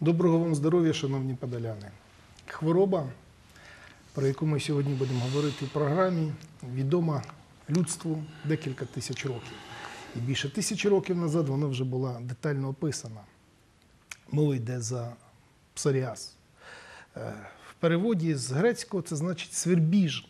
Доброго вам здоров'я, шановні подоляни. Хвороба, про яку ми сьогодні будемо говорити в програмі, відома людству декілька тисяч років. І більше 1000 років назад вона вже була детально описана. Мова йде за псоріаз. В переводі з грецького це значить свербіж.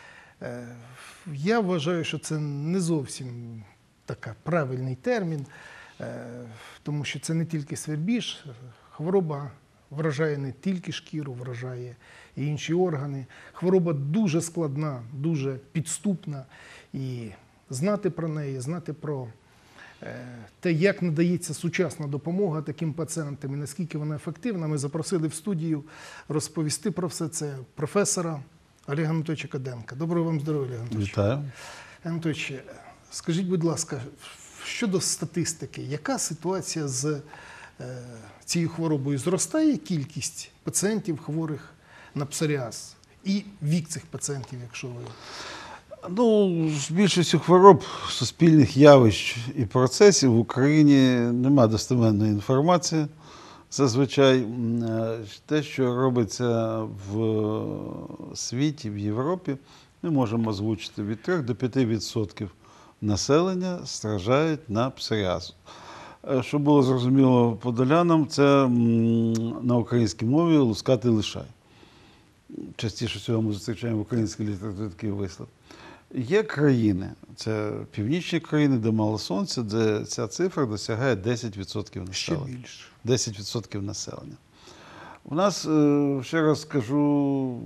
Я вважаю, що це не зовсім такий правильний термін, тому що це не тільки свербіж. Хвороба вражає не тільки шкіру, вражає і інші органи. Хвороба дуже складна, дуже підступна. І знати про неї, знати про те, як надається сучасна допомога таким пацієнтам і наскільки вона ефективна, ми запросили в студію розповісти про все це професора Олега Анатолійовича Каденка. Доброго вам здоров'я, Олег Анатолійович. Вітаю. Анатолійович, скажіть, будь ласка, щодо статистики, яка ситуація з цією хворобою? Зростає кількість пацієнтів, хворих на псоріаз? І вік цих пацієнтів, якщо ви... З більшістю хвороб, суспільних явищ і процесів в Україні немає достеменної інформації. Зазвичай те, що робиться в світі, в Європі, ми можемо озвучити від 3 до 5% населення страждають на псоріаз. Щоб було зрозуміло подолянам, це на українській мові лускатий лишай. Частіше всього ми зустрічаємо в українській літературі такий вислів. Є країни, це північні країни, де мало сонця, де ця цифра досягає 10% населення. Ще більше. 10% населення. У нас, ще раз скажу,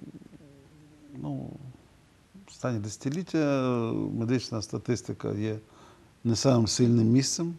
останні десятиліття медична статистика є не самим сильним місцем.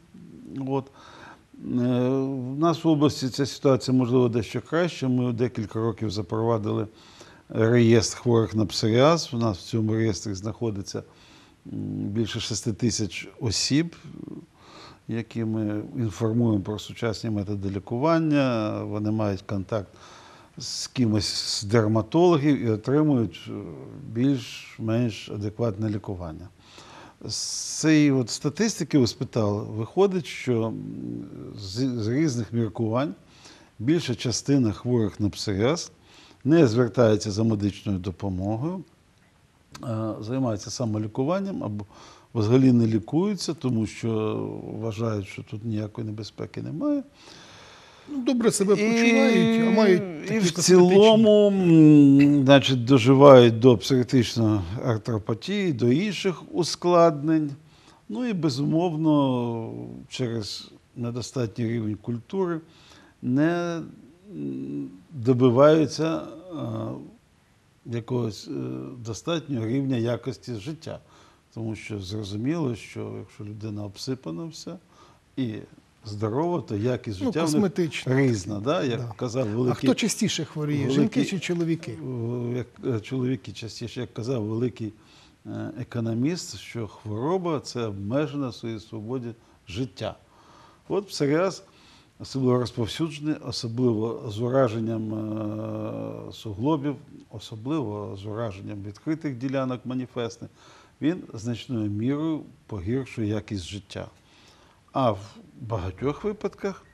У нас в області ця ситуація, можливо, дещо краще. Ми декілька років запровадили реєстр хворих на псоріаз. У нас в цьому реєстрі знаходиться більше 6 тисяч осіб, які ми інформуємо про сучасні методи лікування. Вони мають контакт з кимось з дерматологів і отримують більш-менш адекватне лікування. З цієї статистики, ви спитали, виходить, що з різних міркувань більша частина хворих на псоріаз не звертається за медичною допомогою, займається самолікуванням або взагалі не лікуються, тому що вважають, що тут ніякої небезпеки немає. Добре себе почувають, а мають такі в цілому, доживають до псоріатичної артропатії, до інших ускладнень. І, безумовно, через недостатній рівень культури не добиваються якогось достатнього рівня якості життя. Тому що зрозуміло, що якщо людина обсипана вся і здорова, то якість життя в них різна. Як казав великий... А хто частіше хворіє, жінки чи чоловіки? Чоловіки частіше, як казав великий економіст, що хвороба – це обмежена в своїй свободі життя. От псоріаз особливо розповсюджений, особливо з ураженням суглобів, особливо з ураженням відкритих ділянок маніфестних, він значною мірою погіршує якість життя. А в багатьох випадках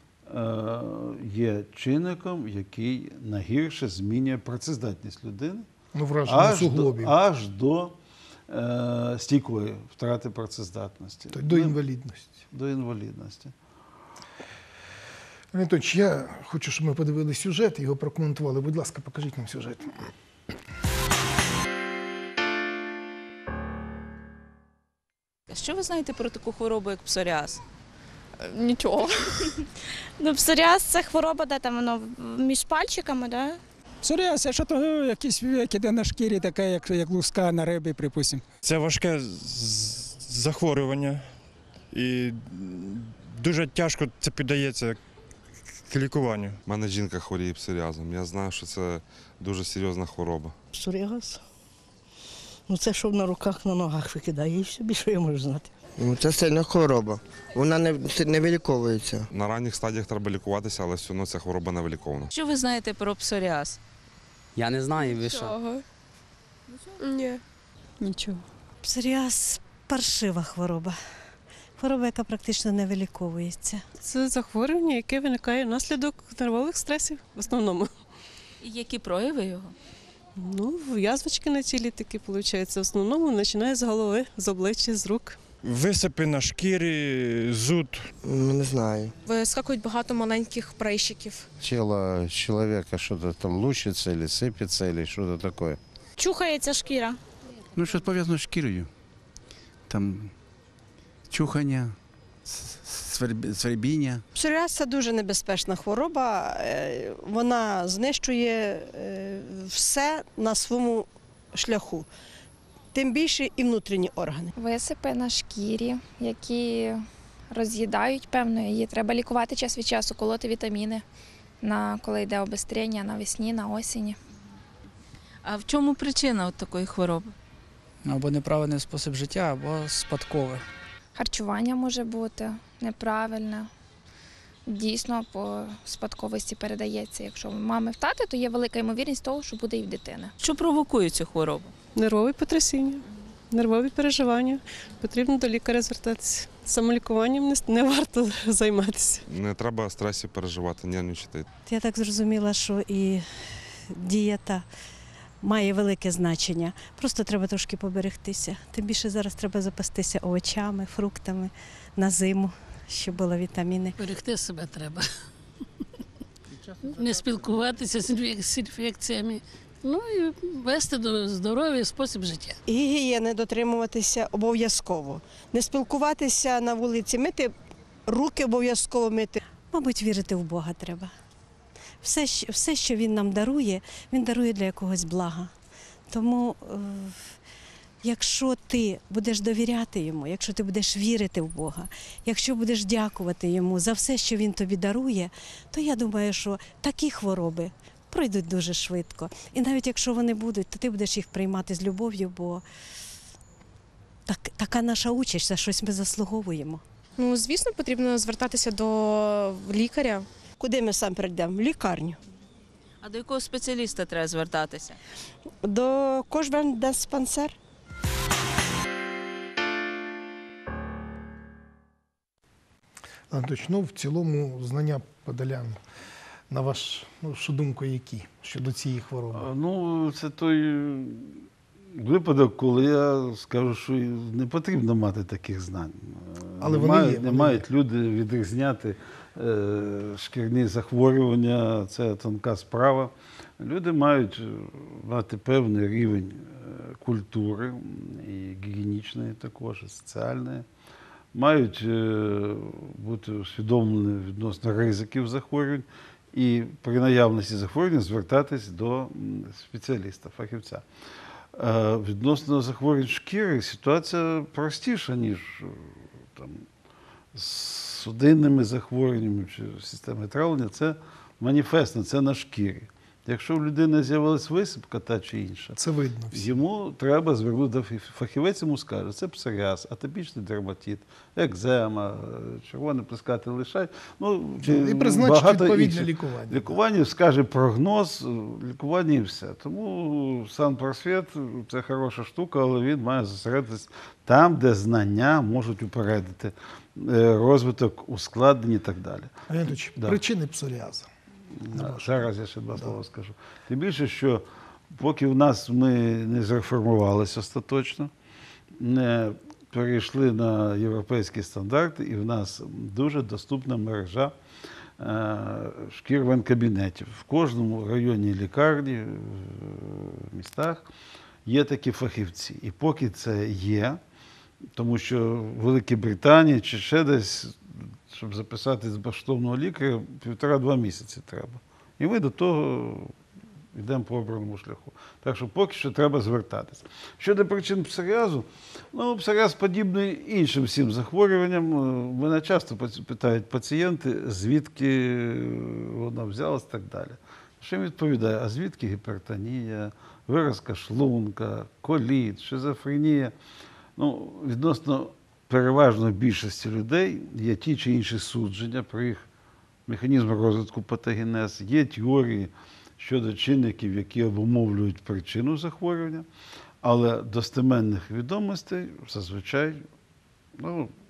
є чинником, який найгірше змінює працездатність людини аж до стійкої втрати працездатності. До інвалідності. До інвалідності. Анатолійович, я хочу, щоб ми подивилися сюжет і його прокоментували. Будь ласка, покажіть нам сюжет. Що ви знаєте про таку хворобу, як псоріаз? Нічого. Псоріаз – це хвороба, де там воно між пальчиками, да? Псоріаз – це що-то якийсь вік іде на шкірі, таке, як луска на рибі, припустимо. Це важке захворювання і дуже тяжко це піддається к лікуванню. У мене жінка хворіє псоріазом. Я знаю, що це дуже серйозна хвороба. Псоріаз? Це що на руках, на ногах викидає, і все, більше я можу знати. Це сильна хвороба, вона не виліковується. На ранніх стадіях треба лікуватися, але все одно ця хвороба не вилікована. Що ви знаєте про псоріаз? Я не знаю, ви що? Ні. Нічого. Псоріаз – паршива хвороба. Хвороба, яка практично не виліковується. Це захворювання, яке виникає внаслідок нервових стресів в основному. І які прояви його? Ну, язвочки на тілі такі, виходить, в основному починає з голови, з обличчя, з рук. Висипи на шкірі, зуд. Не знаю. Вискакують багато маленьких прыщиків. Тело человека что-то там лучится или сыпется, или что-то такое. Чухається шкіра. Ну, щось пов'язано з шкірою. Там чухання, свербіння. Псоріаз – це дуже небезпечна хвороба. Вона знищує все на своєму шляху. Тим більше і внутрішні органи. Висипи на шкірі, які роз'їдають, певно, її треба лікувати час від часу, колоти вітаміни, коли йде обострення навесні, на осені. А в чому причина от такої хвороби? Або неправильний спосіб життя, або спадкове. Харчування може бути неправильне. Дійсно, по спадковості передається. Якщо в мами в тати, то є велика ймовірність того, що буде і в дитини. Що провокує цю хворобу? Нервові потрясіння, нервові переживання. Потрібно до лікаря звертатися. Самолікуванням не варто займатися. Не треба стресів переживати, нервничати. Я так зрозуміла, що і дієта має велике значення. Просто треба трошки поберегтися. Тим більше зараз треба запастися овочами, фруктами на зиму, щоб були вітаміни. Берегти себе треба. Не спілкуватися з інфекціями. Ну і вести до здоров'я спосіб життя. І гігієни дотримуватися обов'язково. Не спілкуватися на вулиці, мити руки обов'язково мити. Мабуть, вірити в Бога треба. Все, що Він нам дарує, Він дарує для якогось блага. Тому, якщо ти будеш довіряти Йому, якщо ти будеш вірити в Бога, якщо будеш дякувати Йому за все, що Він тобі дарує, то я думаю, що такі хвороби пройдуть дуже швидко. І навіть якщо вони будуть, то ти будеш їх приймати з любов'ю, бо така наша участь, за щось ми заслуговуємо. Ну, звісно, потрібно звертатися до лікаря. Куди ми сам прийдемо? В лікарню. А до якого спеціаліста треба звертатися? До кожен-диспансер. Анатолійович, ну в цілому знання подолян, на вашу думку, які щодо цієї хвороби? Ну, це той випадок, коли я скажу, що не потрібно мати таких знань. Але вони є. Не мають люди відрізняти шкірні захворювання, це тонка справа. Люди мають мати певний рівень культури, і гігієнічної також, і соціальної. Мають бути усвідомлені відносно ризиків захворювань і при наявності захворювання звертатись до спеціаліста, фахівця. Відносно захворювань шкіри ситуація простіша, ніж там, з судинними захворюваннями чи системою травлення. Це маніфестно, це на шкірі. Якщо в людини з'явилась висипка та чи інша, це видно. Йому треба звернути, фахівець йому скаже, це псоріаз, атопічний дерматит, екзема, червоний плескатий лишай. Ну, і призначить відповідне лікування. Лікування скаже прогноз, лікування і все. Тому санпросвіт – це хороша штука, але він має зосередитись там, де знання можуть упередити розвиток, ускладнень і так далі. Анатолійович, причини псоріазу. Зараз я ще два слова скажу. Тим більше, що поки в нас ми не зреформувалися остаточно, не перейшли на європейські стандарти, і в нас дуже доступна мережа шкір-венкабінетів. В кожному районній лікарні, в містах є такі фахівці. І поки це є, тому що в Великій Британії чи ще десь, щоб записати з безкоштовного лікаря, 1,5-2 місяці треба. І ми до того йдемо по обраному шляху. Так що поки що треба звертатися. Щодо причин псоріазу, ну, псоріаз подібний іншим всім захворюванням. Мене часто питають пацієнти, звідки вона взялась і так далі. Що їм відповідає, а звідки гіпертонія, виразка шлунка, коліт, шизофренія. Ну, відносно переважної більшості людей є ті чи інші судження про їх механізм розвитку патогенез, є теорії щодо чинників, які обумовлюють причину захворювання, але достеменних відомостей зазвичай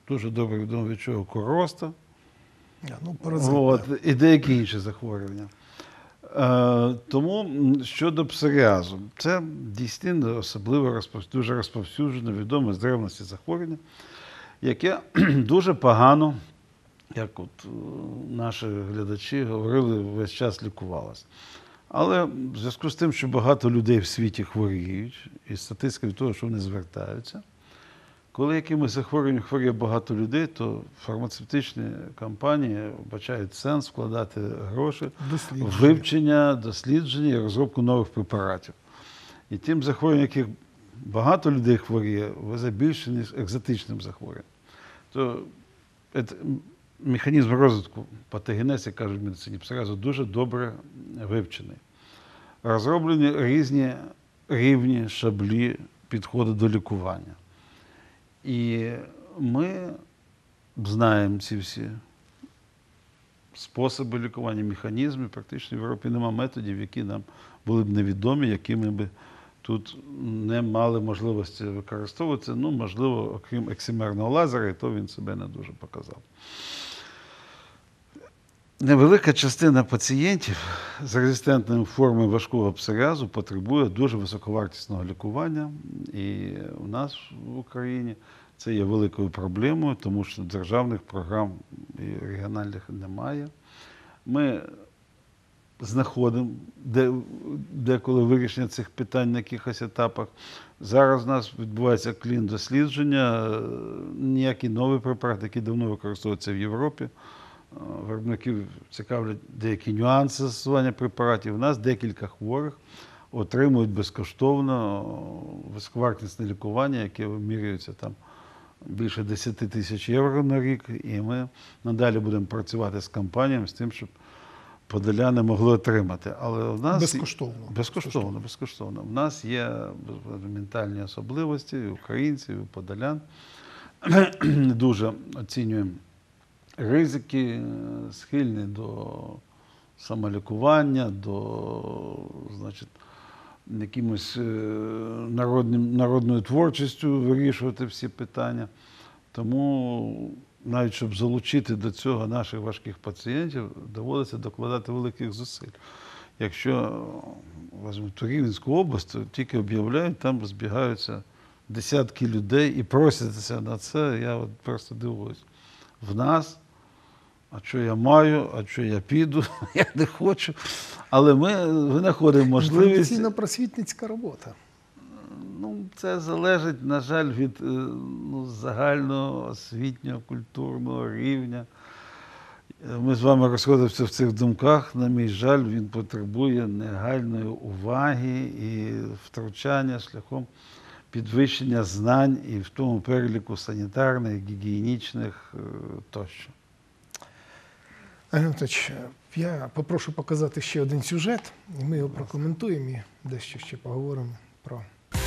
дуже добре відомо від чого, короста, Паразит, і деякі інші захворювання. Тому щодо псоріазу, це дійсно особливо дуже розповсюджене, відоме з древності захворювання, яке дуже погано, як от наші глядачі говорили, весь час лікувалося. Але в зв'язку з тим, що багато людей в світі хворіють, і статистика від того, що вони звертаються, коли якимось захворюванням хворіє багато людей, то фармацевтичні компанії вбачають сенс вкладати гроші в вивчення, дослідження і розробку нових препаратів. І тим захворюванням, яких багато людей хворіє, везе більше, ніж екзотичним захворюванням. То механізм розвитку патогенез, як кажуть в медицині, псоріазу дуже добре вивчений. Розроблені різні рівні, шаблі підходу до лікування. І ми знаємо ці всі способи лікування, механізми. Практично в Європі немає методів, які нам були б невідомі, якими б тут не мали можливості використовуватися. Ну, можливо, окрім ексимерного лазера, і то він себе не дуже показав. Невелика частина пацієнтів з резистентними формами важкого псоріазу потребує дуже високовартісного лікування. І у нас в Україні це є великою проблемою, тому що державних програм і регіональних немає. Ми знаходимо деколи вирішення цих питань на якихось етапах. Зараз у нас відбувається клін-дослідження, ніякі нові препарати, які давно використовуються в Європі. Виробників цікавлять деякі нюанси застосування препаратів. У нас декілька хворих отримують безкоштовно високовартісне лікування, яке вимірюється там більше 10 тисяч євро на рік. І ми надалі будемо працювати з компаніями з тим, щоб подоляни могли отримати. Але у нас безкоштовно. У нас є ментальні особливості і українців, і подолян. Дуже оцінюємо ризики, схильні до самолікування, до, значить, якимось народною творчістю вирішувати всі питання. Тому навіть щоб залучити до цього наших важких пацієнтів, доводиться докладати великих зусиль. Якщо візьмемо Рівненську область, то тільки об'являють, там збігаються десятки людей і просяться на це, я от просто дивуюсь. В нас, а що я маю, а що я піду, я не хочу. Але ми винаходимо можливість. Інформаційно-просвітницька робота. Ну, це залежить, на жаль, від загального освітнього, культурного рівня. Ми з вами розходимося в цих думках. На мій жаль, він потребує негайної уваги і втручання шляхом підвищення знань і в тому переліку санітарних, гігієнічних тощо. Анатолійович, я попрошу показати ще один сюжет, і ми його прокоментуємо і дещо ще поговоримо про.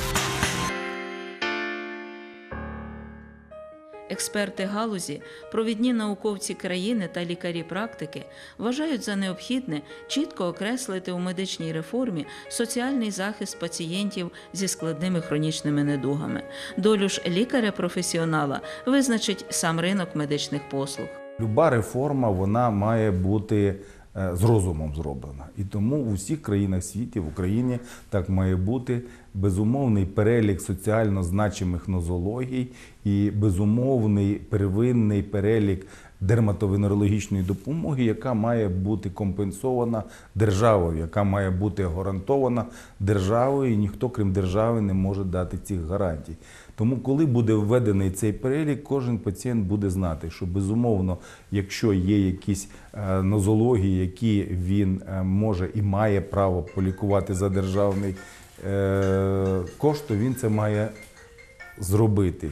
Експерти галузі, провідні науковці країни та лікарі-практики вважають за необхідне чітко окреслити у медичній реформі соціальний захист пацієнтів зі складними хронічними недугами. Долю ж лікаря-професіонала визначить сам ринок медичних послуг. Люба реформа, вона має бути з розумом зроблена. І тому у всіх країнах світу, в Україні так має бути безумовний перелік соціально значимих нозологій і безумовний первинний перелік дерматовенерологічної допомоги, яка має бути компенсована державою, яка має бути гарантована державою, і ніхто, крім держави, не може дати цих гарантій. Тому, коли буде введений цей перелік, кожен пацієнт буде знати, що, безумовно, якщо є якісь нозології, які він може і має право полікувати за державний кошт, то він це має зробити.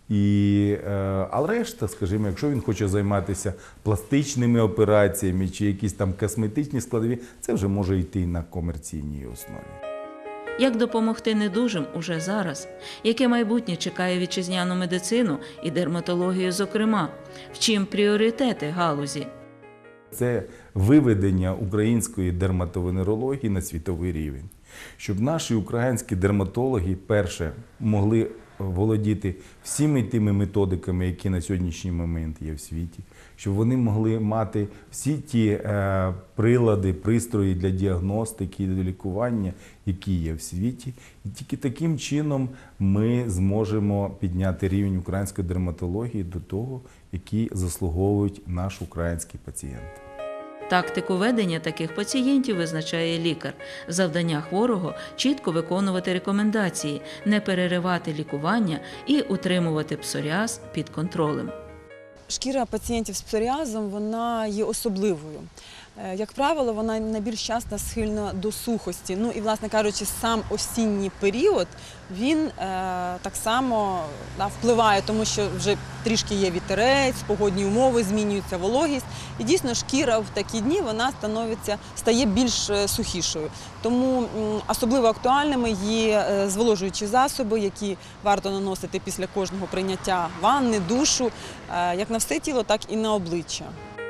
А решта, скажімо, якщо він хоче займатися пластичними операціями чи якісь там косметичні складові, це вже може йти на комерційній основі. Як допомогти недужим уже зараз? Яке майбутнє чекає вітчизняну медицину і дерматологію зокрема? В чим пріоритети галузі? Це виведення української дерматовенерології на світовий рівень. Щоб наші українські дерматологи, перше, могли володіти всіми тими методиками, які на сьогоднішній момент є в світі, щоб вони могли мати всі ті прилади, пристрої для діагностики і для лікування, які є в світі. І тільки таким чином ми зможемо підняти рівень української дерматології до того, який заслуговують наш український пацієнт. Тактику ведення таких пацієнтів визначає лікар. Завдання хворого – чітко виконувати рекомендації, не переривати лікування і утримувати псоріаз під контролем. Шкіра пацієнтів з псоріазом, вона є особливою. Як правило, вона найбільш часто схильна до сухості. Ну і, власне кажучи, сам осінній період, він так само впливає, тому що вже трішки є вітерець, погодні умови, змінюється вологість. І дійсно шкіра в такі дні вона стає більш сухішою. Тому особливо актуальними є зволожуючі засоби, які варто наносити після кожного прийняття ванни, душу, як на все тіло, так і на обличчя.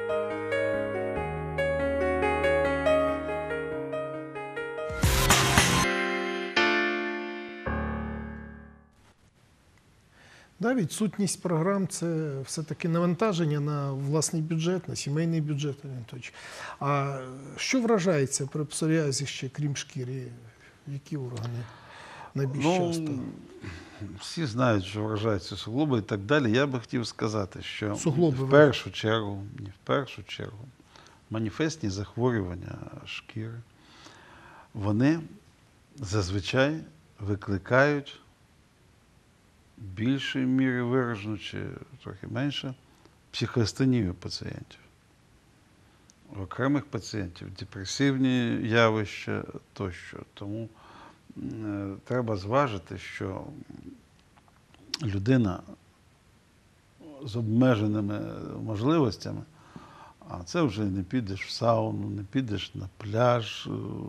Да, відсутність програм – це все-таки навантаження на власний бюджет, на сімейний бюджет. А що вражається при псоріазі ще, крім шкіри? Які органи найбільш часто? Всі знають, що вражаються суглоби і так далі. Я би хотів сказати, що суглоби в першу чергу маніфестні захворювання шкіри, вони зазвичай викликають більшої міри виражено чи трохи менше психоастенію пацієнтів. У окремих пацієнтів депресивні явища тощо. Тому треба зважити, що людина з обмеженими можливостями, а це вже не підеш в сауну, не підеш на пляж,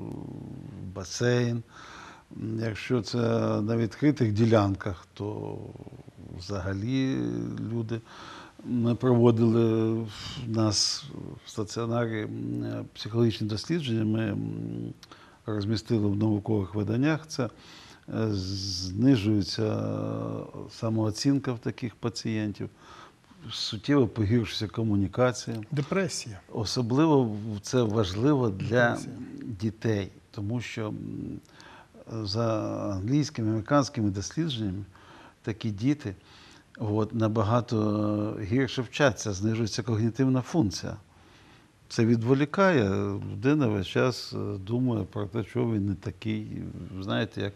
в басейн. Якщо це на відкритих ділянках, то взагалі люди, ми проводили в нас в стаціонарі психологічні дослідження, ми розмістили в наукових виданнях, це знижується самооцінка в таких пацієнтів, суттєво погіршується комунікація. Депресія. Особливо це важливо для дітей, тому що за англійськими, американськими дослідженнями такі діти набагато гірше вчаться, знижується когнітивна функція. Це відволікає, людина весь час думає про те, що він не такий. Знаєте, як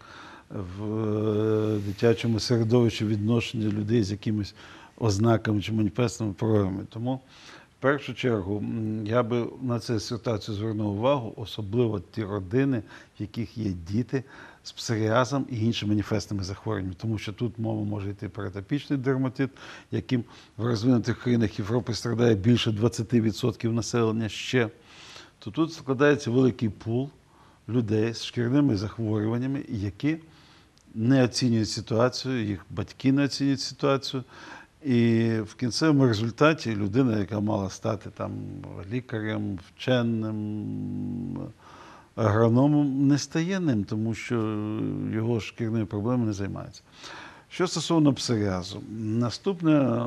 в дитячому середовищі відношення людей з якимись ознаками чи маніфестними проявами. Тому в першу чергу я би на цю ситуацію звернув увагу, особливо ті родини, в яких є діти з псоріазом і іншими маніфестними захворюваннями. Тому що тут мова може йти про атопічний дерматит, яким в розвинутих країнах Європи страдає більше 20% населення ще. То тут складається великий пул людей з шкірними захворюваннями, які не оцінюють ситуацію, їх батьки не оцінюють ситуацію. І в кінцевому результаті людина, яка мала стати там лікарем, вченим, агрономом, не стає ним, тому що його шкірними проблемами не займається. Що стосовно псоріазу, наступне,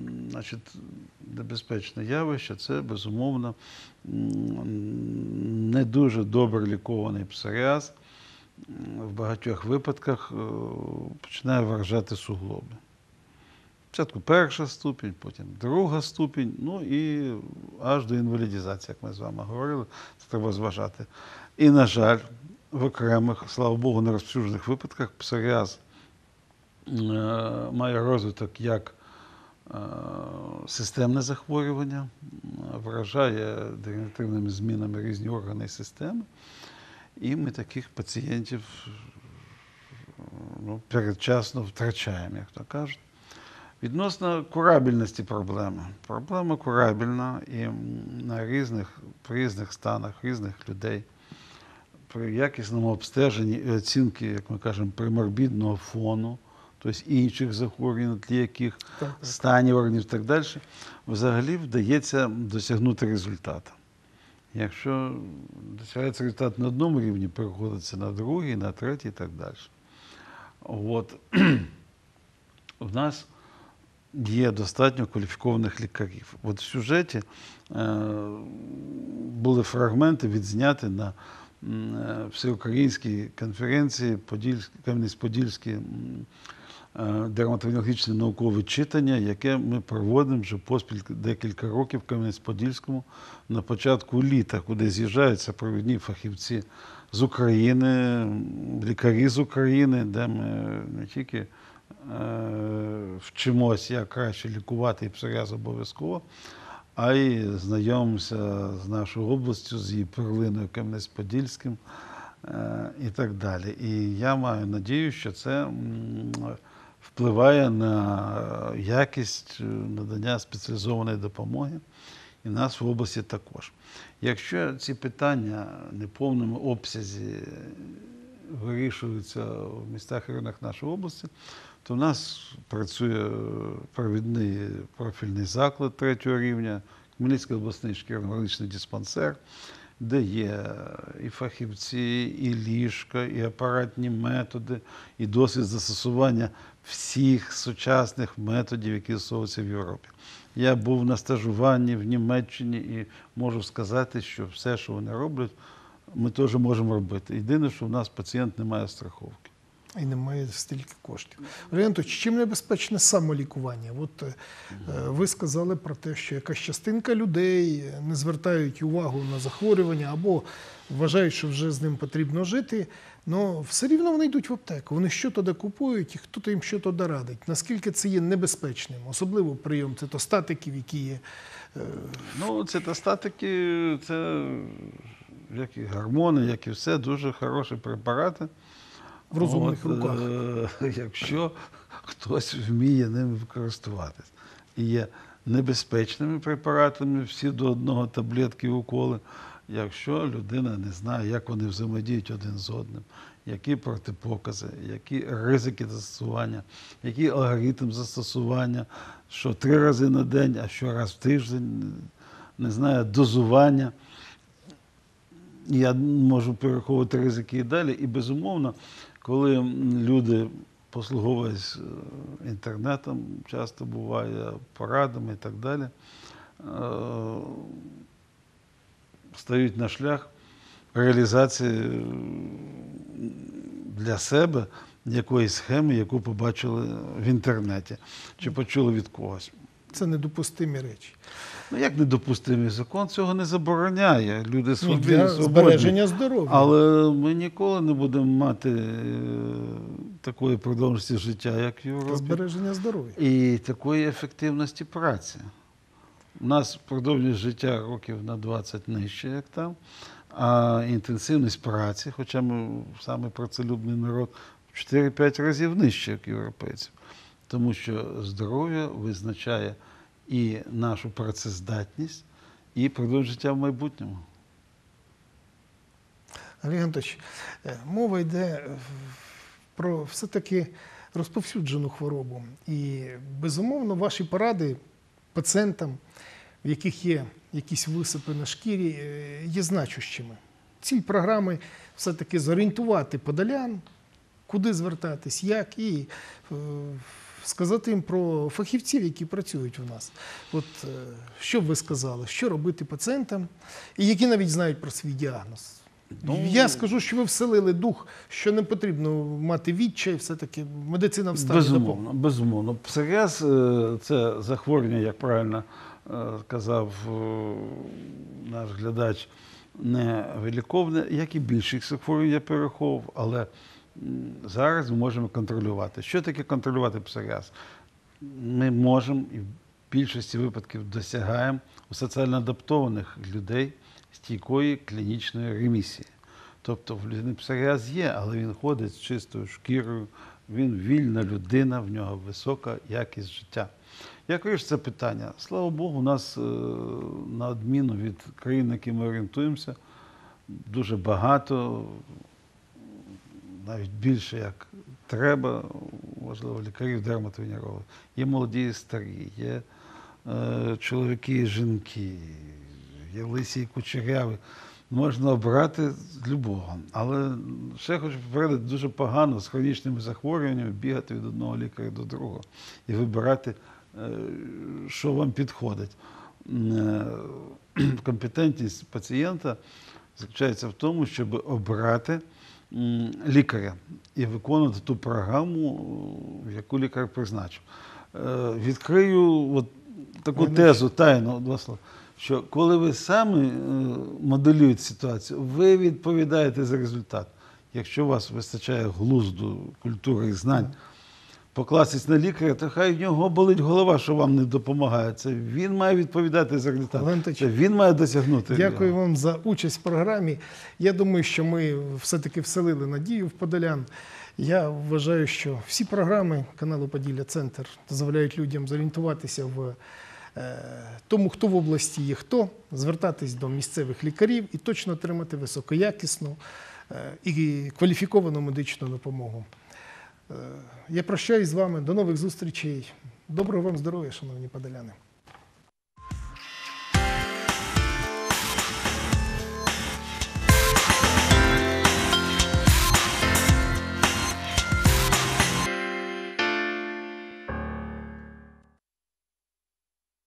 небезпечне явище – це, безумовно, не дуже добре лікований псоріаз. В багатьох випадках починає вражати суглоби. Спочатку перша ступінь, потім друга ступінь, ну і аж до інвалідізації, як ми з вами говорили, це треба зважати. І, на жаль, в окремих, слава Богу, нерозповсюджених випадках псоріаз має розвиток як системне захворювання, вражає дегенеративними змінами різні органи і системи. І ми таких пацієнтів передчасно втрачаємо, як то кажуть. Відносно курабельності проблеми. Проблема курабельна і при різних станах, різних людей, при якісному обстеженні і оцінці, як ми кажемо, приморбідного фону, тобто інших захворювань, на тлі яких станів органів і так далі, взагалі вдається досягнути результату. Якщо досягається результат на одному рівні, переходиться на другий, на третій і так далі. в нас є достатньо кваліфікованих лікарів. От в сюжеті були фрагменти відзняті на всеукраїнській конференції Кам'янець-Подільські дерматовенерологічне наукове читання, яке ми проводимо вже поспіль декілька років в Кам'янець-Подільському на початку літа, куди з'їжджаються провідні фахівці з України, лікарі з України, де ми не тільки вчимося, як краще лікувати і псоріаз обов'язково, а й знайомимося з нашою областю, з її перлиною Кам'янець-Подільським і так далі. І я маю надію, що це впливає на якість надання спеціалізованої допомоги, і в нас в області також. Якщо ці питання в неповному обсязі вирішуються в містах і районах нашої області, то в нас працює провідний профільний заклад 3-го рівня, Хмельницький обласний шкірно-алергічний диспансер, де є і фахівці, і ліжка, і апаратні методи, і досвід застосування всіх сучасних методів, які застосовуються в Європі. Я був на стажуванні в Німеччині і можу сказати, що все, що вони роблять, ми теж можемо робити. Єдине, що у нас пацієнт не має страховки. І немає стільки коштів. Олег Анатолійович, чим небезпечне самолікування? От ви сказали про те, що якась частинка людей не звертають увагу на захворювання або вважають, що вже з ним потрібно жити, але все рівно вони йдуть в аптеку. Вони що тоді купують і хто-то їм що тоді радить. Наскільки це є небезпечним? Особливо прийом цитостатиків, які є... Ну, цитостатики – це як і гормони, як і все, дуже хороші препарати. В розумних руках. Якщо хтось вміє ними користуватись. І є небезпечними препаратами, всі до одного таблетки і уколи, якщо людина не знає, як вони взаємодіють один з одним, які протипокази, які ризики застосування, який алгоритм застосування, що 3 рази на день, а що раз в тиждень, не знаю, дозування. Я можу перераховувати ризики і далі. І, безумовно, коли люди послуговуються інтернетом, часто буває порадами і так далі, стають на шлях реалізації для себе якоїсь схеми, яку побачили в інтернеті чи почули від когось. Це недопустимі речі. Ну, як недопустимий? Закон цього не забороняє. Люди свободні. Для збереження здоров'я. Але ми ніколи не будемо мати такої продовжності життя, як в Європі. Для збереження здоров'я. І такої ефективності праці. У нас продовжність життя років на 20 нижче, як там, а інтенсивність праці, хоча ми саме працелюбний народ, в 4-5 разів нижче, як європейців. Тому що здоров'я визначає і нашу працездатність, і продовження життя в майбутньому. Олег Анатолійович, мова йде про все-таки розповсюджену хворобу. І, безумовно, ваші поради пацієнтам, в яких є якісь висипи на шкірі, є значущими. Ціль програми все-таки зорієнтувати подолян, куди звертатись, як, і сказати їм про фахівців, які працюють у нас. От що б ви сказали, що робити пацієнтам, і які навіть знають про свій діагноз? Я скажу, що ви вселили дух, що не потрібно мати відчай, все-таки медицина встане допомогти. Безумовно. Псоріаз – це захворювання, як правильно казав наш глядач, не виліковне, як і більших захворювань я перераховував, але зараз ми можемо контролювати. Що таке контролювати псоріаз? Ми можемо і в більшості випадків досягаємо у соціально адаптованих людей стійкої клінічної ремісії. Тобто в людини псоріаз є, але він ходить з чистою шкірою, він вільна людина, в нього висока якість життя. Як вирішити це питання? Слава Богу, у нас, на відміну від країн, на які ми орієнтуємося, дуже багато, навіть більше, як треба, можливо, лікарів, дерматовенерологів. Є молоді і старі, є чоловіки і жінки, є лисі і кучеряві. можна обрати з любого. Але ще хочу попередити, дуже погано з хронічними захворюваннями бігати від одного лікаря до другого і вибирати, що вам підходить. Компетентність пацієнта заключається в тому, щоб обрати лікаря і виконувати ту програму, яку лікар призначив. Відкрию таку тезу, тайну, два слова, що коли ви самі моделюєте ситуацію, ви відповідаєте за результат. Якщо у вас вистачає глузду, культури і знань, покластись на лікаря, то хай в нього болить голова, що вам не допомагає. Це він має відповідати за результат. Це він має досягнути. Дякую вам за участь в програмі. Я думаю, що ми все-таки вселили надію в подолян. Я вважаю, що всі програми каналу «Поділля-Центр» дозволяють людям зорієнтуватися в тому, хто в області є хто, звертатись до місцевих лікарів і точно отримати високоякісну і кваліфіковану медичну допомогу. Я прощаюсь з вами. До нових зустрічей. Доброго вам здоров'я, шановні подоляни.